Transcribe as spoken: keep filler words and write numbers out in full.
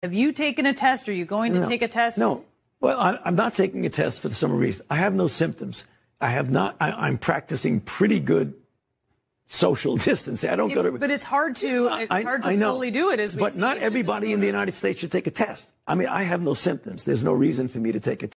Have you taken a test? Are you going to no, take a test? No. Well, I, I'm not taking a test for some reason. I have no symptoms. I have not. I, I'm practicing pretty good social distancing. I don't it's, go to. But it's hard to. It's I, hard to I know, fully do it. As we but see not in everybody in the United States should take a test. I mean, I have no symptoms. There's no reason for me to take a test.